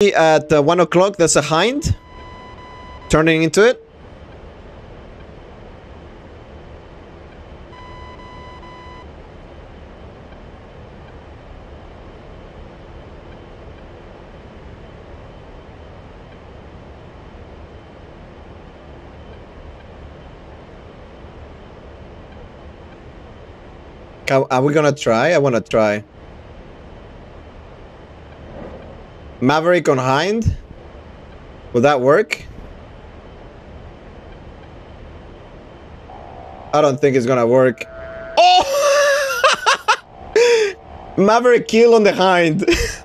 At 1 o'clock, there's a Hind turning into it. Are we gonna try? I wanna try. Maverick on Hind? Would that work? I don't think it's gonna work. Oh! Maverick kill on the Hind.